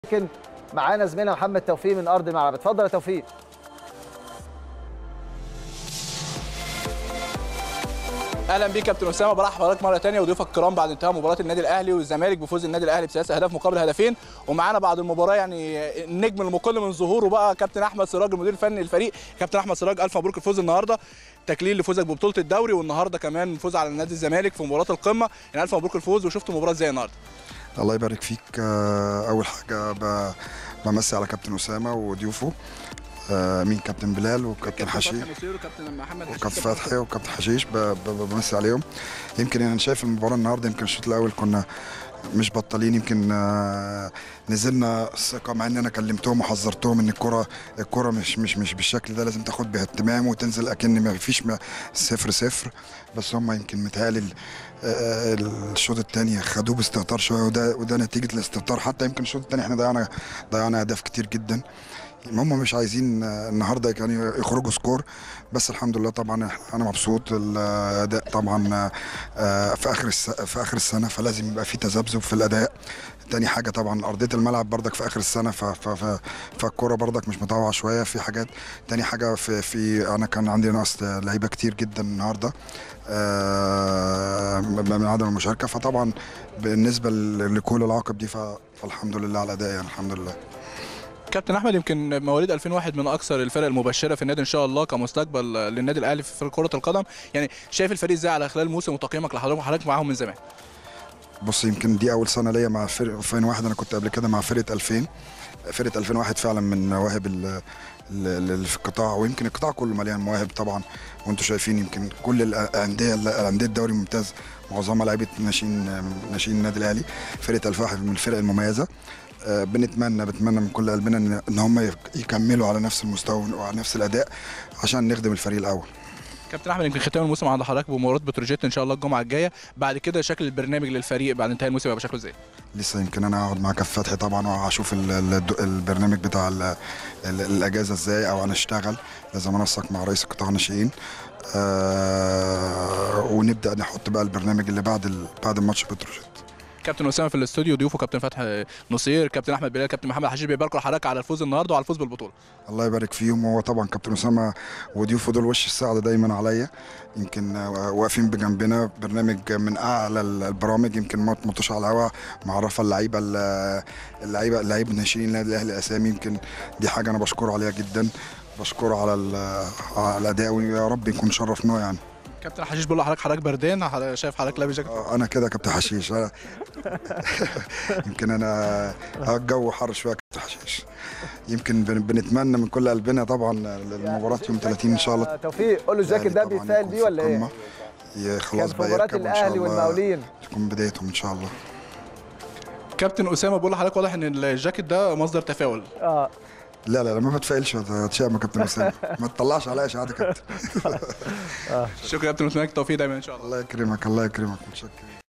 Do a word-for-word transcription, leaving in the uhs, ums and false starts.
لكن معانا زميلنا محمد توفيق من ارض الملعب. اتفضل يا توفيق. اهلا بيك كابتن اسامه، برحب بحضرتك مره ثانيه وضيوفك الكرام بعد انتهاء مباراه النادي الاهلي والزمالك بفوز النادي الاهلي بثلاث اهداف مقابل هدفين. ومعانا بعد المباراه يعني النجم المقل من ظهوره بقى كابتن احمد سراج المدير الفني للفريق. كابتن احمد سراج، الف مبروك الفوز النهارده، تكليل لفوزك ببطوله الدوري، والنهارده كمان فوز على نادي الزمالك في مباراه القمه. يعني الف مبروك الفوز، وشفت المباراه ازاي النهارده؟ الله يبارك فيك. اول حاجه بمسي على كابتن اسامه وضيوفه، مين كابتن بلال وكابتن حشيش وكابتن محمد وكابتن فتحي وكابتن حشيش، بمسي عليهم. يمكن انا شايف المباراه النهارده، يمكن الشوط الاول كنا مش بطالين، يمكن نزلنا ثقه، مع ان انا كلمتهم وحذرتهم ان الكره الكره مش مش مش بالشكل ده، لازم تاخد باهتمام وتنزل اكن ما فيش صفر صفر. بس هم يمكن متهيألي الشوط الثاني خدوه باستهتار شويه، وده وده نتيجه الاستهتار. حتى يمكن الشوط الثاني احنا ضيعنا ضيعنا اهداف كتير جدا. هم مش عايزين النهارده كانوا يخرجوا سكور، بس الحمد لله. طبعا انا مبسوط الاداء طبعا في اخر في اخر السنه، فلازم يبقى في تذبذب في الاداء. تاني حاجه طبعا ارضيه الملعب بردك في اخر السنه، فالكوره بردك مش مطوعه شويه في حاجات. تاني حاجه في, في انا كان عندي نقص لعيبه كتير جدا النهارده من عدم المشاركه، فطبعا بالنسبه لكل العواقب دي فالحمد لله على الاداء، يعني الحمد لله. كابتن احمد، يمكن مواليد ألفين وواحد من اكثر الفرق المبشره في النادي ان شاء الله كمستقبل للنادي الاهلي في كره القدم. يعني شايف الفريق ازاي على خلال الموسم وتقييمك لحضرتك وحضرتك معاهم من زمان؟ بص، يمكن دي اول سنه ليا مع فرقه ألفين وواحد. انا كنت قبل كده مع فرقه ألفين. فرقه ألفين وواحد فعلا من مواهب اللي في القطاع، ويمكن القطاع كله مليان مواهب طبعا، وانتم شايفين يمكن كل الانديه الانديه الدوري الممتاز معظمها لعيبه ناشئين ناشئين النادي الاهلي. فرقه ألفين وواحد من الفرق المميزه. بنتمنى بنتمنى من كل قلبنا ان هم يكملوا على نفس المستوى وعلى نفس الاداء عشان نخدم الفريق الاول. كابتن احمد، يمكن ختام الموسم عند حضرتك بمباراه بتروجيت ان شاء الله الجمعه الجايه، بعد كده شكل البرنامج للفريق بعد انتهاء الموسم هيبقى شكله ازاي؟ لسه يمكن انا هقعد مع كابتن فتحي طبعا، وهشوف البرنامج بتاع ال ال الاجازه ازاي، او هنشتغل. لازم انسق مع رئيس قطاع الناشئين آه ونبدا نحط بقى البرنامج اللي بعد بعد الماتش بتروجيت. كابتن اسامه في الاستوديو، ضيوفه كابتن فتحي نصير، كابتن احمد بلال، كابتن محمد حشيش، بيباركوا لحضرتك على الفوز النهارده وعلى الفوز بالبطوله. الله يبارك فيهم. هو طبعا كابتن اسامه وضيوفه دول وش السعاده دايما عليا، يمكن واقفين بجنبنا. برنامج من اعلى البرامج، يمكن مطوش على الهواء، معرفه اللعيبه اللعيبه اللعيبه الناشئين النادي الاهلي اسامي. يمكن دي حاجه انا بشكره عليها جدا، بشكره على على الاداء، ويا رب يكون شرفناه. يعني كابتن حشيش بيقول لحضرتك حضرتك بردان، شايف حضرتك لابس جاكيت؟ انا كده كابتن حشيش. أنا يمكن انا الجو حر شويه كابتن حشيش. يمكن بنتمنى من كل قلبنا طبعا المباراه يوم ثلاثين ان شاء الله. توفيق، قول له الجاكيت ده بيتسال بيه ولا ايه؟ خلاص بقى مباراه الاهلي والمقاولين تكون بدايتهم ان شاء الله. كابتن اسامه بيقول لحضرتك واضح ان الجاكيت ده مصدر تفاؤل. اه لا لا لا، ما بتفائلش يا كابتن اسامه، ما تطلعش عليا اشاعات يا كابتن. شكرا يا كابتن اسامه، التوفيق دايما ان شاء الله. الله يكرمك، الله يكرمك، متشكر.